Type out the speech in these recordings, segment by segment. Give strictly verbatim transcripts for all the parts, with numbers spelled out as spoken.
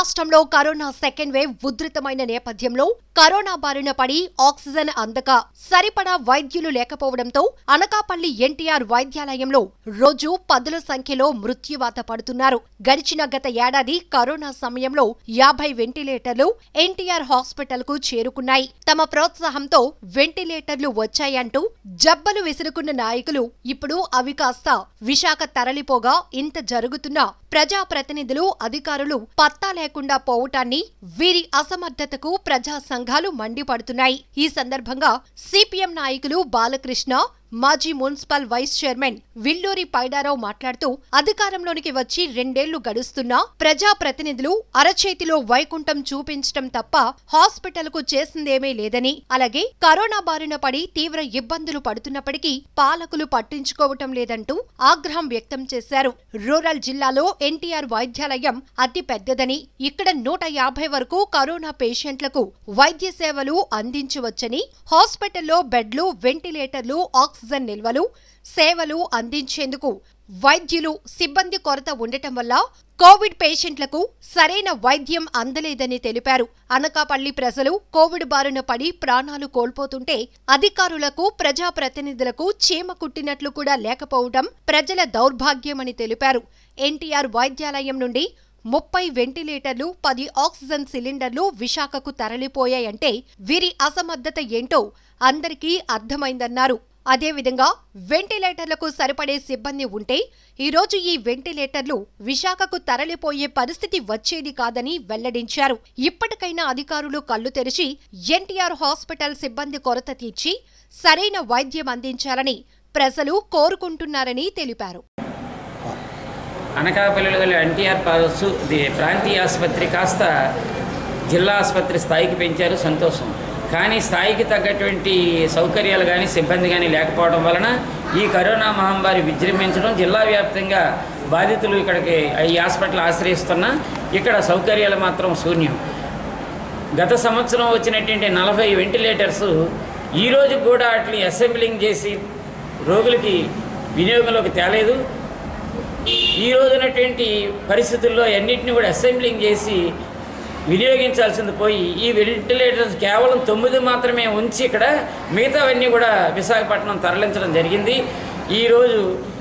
రాష్ట్రంలో corona second wave ఉధృతమైన నేపథ్యంలో corona బారిన పడి ఆక్సిజన్ అందక సరిపడా వైద్యులు లేకపోవడంతో అనకాపల్లి ఎన్టీఆర్ వైద్యాలయంలో రోజు పదుల సంఖ్యలో మృత్యువాత పడుతున్నారు. గడిచిన గత ఏడాది కరోనా సమయంలో యాభై వెంటిలేటర్లు ఎన్టీఆర్ హాస్పిటల్ కు చేరుకున్నాయి. తమ ప్రోత్సాహంతో వెంటిలేటర్లు వచ్చాయంటూ జబ్బలు విసురుకున్న నాయకులు ఇప్పుడు అవి కాస్త విశాఖ తరలిపోగా ఇంత జరుగుతున్నా ప్రజాప్రతినిధులు అధికారులు పత్తా లేకుండా పోవటాన్ని వీరి అసమర్థతకు ప్రజా సంఘాలు మండిపడుతున్నాయి. ఈ సందర్భంగా సిపిఎం నాయకులు బాలకృష్ణ, మాజీ municipal vice chairman Villuri Paidarao మాట్లాడుతూ అధికారంలోనికి వచ్చి రెండేళ్లు గడుస్తున్నా ప్రజాప్రతినిధులు అరచేతిలో వైకుంఠం చూపించటం తప్ప హాస్పిటల్ కు చేసిందేమీ లేదని, అలాగే కరోనా బారిన పడి తీవ్ర ఇబ్బందులు పడుతున్నప్పటికీ పాలకులు పట్టించుకోవటం లేదంటూ ఆగ్రహం వ్యక్తం చేశారు. రూరల్ జిల్లాలో ఎన్టీఆర్ వైద్యాలయం అతి పెద్దదని, ఇక్కడ నూట యాభై వరకు కరోనా పేషెంట్లకు వైద్య సేవలు అందించవచ్చని, హాస్పిటల్లో బెడ్లు, వెంటిలేటర్లు, ఆక్సిజన్ నిల్వలు, సేవలు అందించేందుకు వైద్యులు, సిబ్బంది కొరత ఉండటం వల్ల కోవిడ్ పేషెంట్లకు సరైన వైద్యం అందలేదని తెలిపారు. అనకాపల్లి ప్రజలు కోవిడ్ బారిన పడి ప్రాణాలు కోల్పోతుంటే అధికారులకు, ప్రజాప్రతినిధులకు చీమ కుట్టినట్లు కూడా లేకపోవడం ప్రజల దౌర్భాగ్యమని తెలిపారు. ఎన్టీఆర్ వైద్యాలయం నుండి ముప్పై వెంటిలేటర్లు, పది ఆక్సిజన్ సిలిండర్లు విశాఖకు తరలిపోయాయంటే వీరి అసమర్థత ఏంటో అందరికీ అర్థమైందన్నారు. అదేవిధంగా వెంటిలేటర్లకు సరిపడే సిబ్బంది ఉంటే ఈరోజు ఈ వెంటిలేటర్లు విశాఖకు తరలిపోయే పరిస్థితి వచ్చేది కాదని వెల్లడించారు. ఇప్పటికైనా అధికారులు కళ్లు తెరిచి ఎన్టీఆర్ హాస్పిటల్ సిబ్బంది కొరత తీర్చి సరైన వైద్యం అందించాలని ప్రజలు కోరుకుంటున్నారని తెలిపారు. అనకాపల్లిలో గల ఎన్టీఆర్ ప్రాంతీయ ఆసుపత్రి కాస్త జిల్లా ఆసుపత్రి స్థాయికి పెంచారు, సంతోషం. కానీ స్థాయికి తగ్గటువంటి సౌకర్యాలు కానీ సిబ్బంది కానీ లేకపోవడం వలన ఈ కరోనా మహమ్మారి విజృంభించడం, జిల్లా వ్యాప్తంగా బాధితులు ఇక్కడికి ఈ హాస్పిటల్ ఆశ్రయిస్తున్నా ఇక్కడ సౌకర్యాలు మాత్రం శూన్యం. గత సంవత్సరం వచ్చినటువంటి నలభై వెంటిలేటర్స్ ఈరోజు కూడా వాటిని అసెంబ్లింగ్ చేసి రోగులకి వినియోగంలోకి తేలేదు. ఈ రోజునటువంటి పరిస్థితుల్లో అన్నింటినీ కూడా అసెంబ్లింగ్ చేసి వినియోగించాల్సింది పోయి ఈ వెంటిలేటర్స్ కేవలం తొమ్మిది మాత్రమే ఉంచి ఇక్కడ మిగతావన్నీ కూడా విశాఖపట్నం తరలించడం జరిగింది. ఈరోజు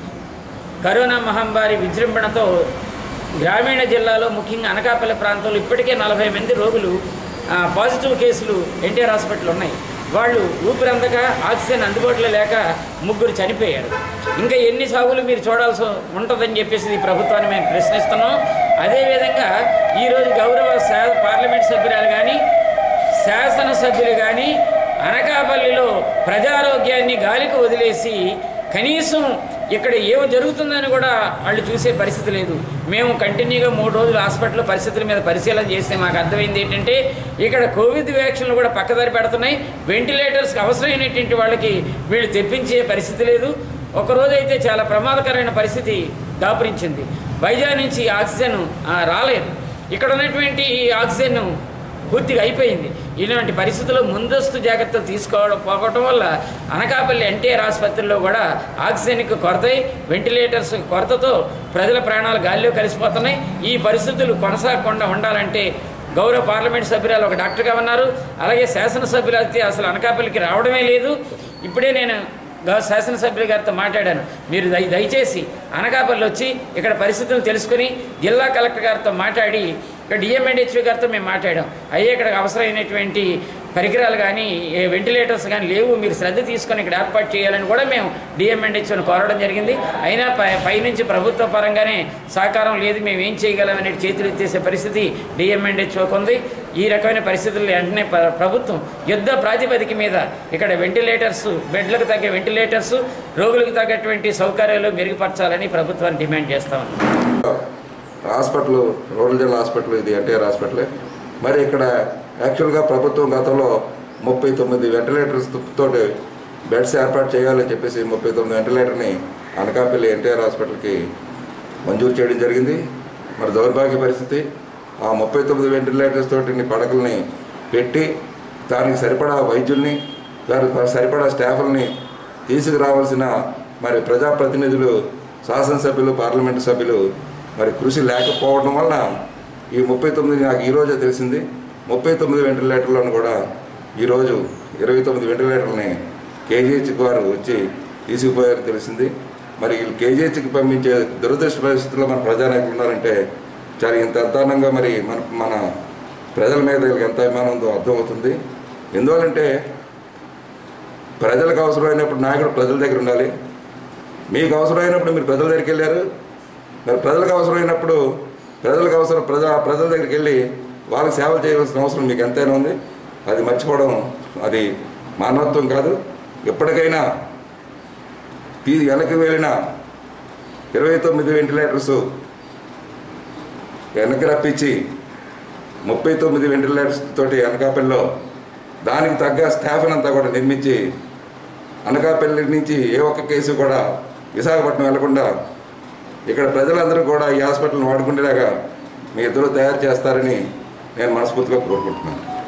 కరోనా మహమ్మారి విజృంభణతో గ్రామీణ జిల్లాలో ముఖ్యంగా అనకాపల్లి ప్రాంతంలో ఇప్పటికే నలభై మంది రోగులు పాజిటివ్ కేసులు ఎన్టీఆర్ హాస్పిటల్ ఉన్నాయి. వాళ్ళు ఊపిరందక ఆక్సిజన్ అందుబాటులో లేక ముగ్గురు చనిపోయారు. ఇంకా ఎన్ని సాగులు మీరు చూడాల్సి ఉంటుందని చెప్పేసి ఈ ప్రభుత్వాన్ని మేము ప్రశ్నిస్తున్నాం. అదేవిధంగా ఈరోజు గౌరవ పార్లమెంట్ సభ్యురాలు కానీ శాసనసభ్యులు కానీ అనకాపల్లిలో ప్రజారోగ్యాన్ని గాలికి వదిలేసి కనీసం ఇక్కడ ఏమో జరుగుతుందని కూడా వాళ్ళు చూసే పరిస్థితి లేదు. మేము కంటిన్యూగా మూడు రోజులు హాస్పిటల్ పరిస్థితుల మీద పరిశీలన చేస్తే మాకు అర్థమైంది ఏంటంటే ఇక్కడ కోవిడ్ వ్యాక్సిన్లు కూడా పక్కదారి పెడుతున్నాయి. వెంటిలేటర్స్కి అవసరమైనటువంటి వాళ్ళకి వీళ్ళు తెప్పించే పరిస్థితి లేదు. ఒకరోజు అయితే చాలా ప్రమాదకరమైన పరిస్థితి దాపురించింది. వైజాగ్ నుంచి ఆక్సిజన్ రాలేదు. ఇక్కడ ఉన్నటువంటి ఆక్సిజన్ పూర్తిగా అయిపోయింది. ఇలాంటి పరిస్థితుల్లో ముందస్తు జాగ్రత్తలు తీసుకోవడం పోవటం వల్ల అనకాపల్లి ఎన్టీఆర్ ఆసుపత్రిలో కూడా ఆక్సిజన్కి కొరత, వెంటిలేటర్స్ కొరతతో ప్రజల ప్రాణాలు గాలిలో కలిసిపోతున్నాయి. ఈ పరిస్థితులు కొనసాగకుండా ఉండాలంటే గౌరవ పార్లమెంట్ సభ్యురాలు ఒక డాక్టర్గా ఉన్నారు, అలాగే శాసనసభ్యులు అయితే అసలు అనకాపల్లికి రావడమే లేదు. ఇప్పుడే నేను శాసనసభ్యుల గారితో మాట్లాడాను. మీరు దయ దయచేసి అనకాపల్లి వచ్చి ఇక్కడ పరిస్థితులను తెలుసుకుని జిల్లా కలెక్టర్ గారితో మాట్లాడి ఇక్కడ డిఎంఎన్హెచ్ఓ గారితో మేము మాట్లాడాం. అయ్యే ఇక్కడ అవసరమైనటువంటి పరికరాలు కానీ వెంటిలేటర్స్ కానీ లేవు, మీరు శ్రద్ధ తీసుకొని ఇక్కడ ఏర్పాటు చేయాలని కూడా మేము డిఎంఎన్హెచ్ఓని కోరడం జరిగింది. అయినా పై పైనుంచి ప్రభుత్వ పరంగానే సహకారం లేదు, మేము ఏం చేయగలమనే చేతులు ఎత్తేసే పరిస్థితి డిఎంఎన్హెచ్ఓకి ఉంది. ఈ రకమైన పరిస్థితుల్లో వెంటనే ప్రభుత్వం యుద్ధ ప్రాతిపదిక మీద ఇక్కడ వెంటిలేటర్స్, బెడ్లకు తగ్గ వెంటిలేటర్స్, రోగులకు తగ్గటువంటి సౌకర్యాలు మెరుగుపరచాలని ప్రభుత్వాన్ని డిమాండ్ చేస్తాం. హాస్పిటల్ రూరల్ జిల్లా హాస్పిటల్ ఇది ఎన్టీఆర్ హాస్పిటల్. మరి ఇక్కడ యాక్చువల్గా ప్రభుత్వం గతంలో ముప్పై తొమ్మిది వెంటిలేటర్స్ తోటి బెడ్స్ ఏర్పాటు చేయాలని చెప్పేసి ముప్పై తొమ్మిది వెంటిలేటర్ని అనకాపల్లి ఎన్టీఆర్ హాస్పిటల్కి మంజూరు చేయడం జరిగింది. మరి దౌర్భాగ్య పరిస్థితి, ఆ ముప్పై తొమ్మిది వెంటిలేటర్స్ తోటి పడకల్ని పెట్టి దానికి సరిపడా వైద్యుల్ని, దానికి సరిపడా స్టాఫ్ని తీసుకురావాల్సిన మరి ప్రజాప్రతినిధులు, శాసనసభ్యులు, పార్లమెంటు సభ్యులు మరి కృషి లేకపోవడం వల్ల ఈ ముప్పై తొమ్మిది నాకు ఈరోజే తెలిసింది. ముప్పై తొమ్మిది వెంటిలేటర్లను కూడా ఈరోజు ఇరవై తొమ్మిది వెంటిలేటర్లని కేజీహెచ్కి వారు వచ్చి తీసుకుపోయారు తెలిసింది. మరి వీళ్ళు కేజీహెచ్కి పంపించే దురదృష్ట పరిస్థితుల్లో మన ప్రజానాయకులు ఉన్నారంటే చాలా ఇంత అధ్వానంగా మరి మన మన ప్రజల మీద వీళ్ళకి ఎంత అభిమానం ఉందో అర్థమవుతుంది. ఎందువల్లంటే ప్రజలకు అవసరమైనప్పుడు నాయకుడు ప్రజల దగ్గర ఉండాలి. మీకు అవసరమైనప్పుడు మీరు ప్రజల దగ్గరికి వెళ్ళారు. మరి ప్రజలకు అవసరమైనప్పుడు ప్రజలకు అవసరం ప్రజా ప్రజల దగ్గరికి వెళ్ళి వాళ్ళకి సేవలు చేయవలసిన అవసరం మీకు ఎంతైనా ఉంది. అది మర్చిపోవడం అది మానవత్వం కాదు. ఎప్పటికైనా తీ వెనక్కి వెళ్ళిన ఇరవై తొమ్మిది వెంటిలేటర్స్ వెనక్కి రప్పించి ముప్పై తొమ్మిది వెంటిలేటర్స్ తోటి అనకాపల్లిలో దానికి తగ్గ స్టాఫ్ని అంతా కూడా నిర్మించి అనకాపల్లి నుంచి ఏ ఒక్క కేసు కూడా విశాఖపట్నం వెళ్లకుండా ఇక్కడ ప్రజలందరూ కూడా ఈ హాస్పిటల్ని వాడుకునేలాగా మీ ఇద్దరు తయారు చేస్తారని నేను మనస్ఫూర్తిగా కోరుకుంటున్నాను.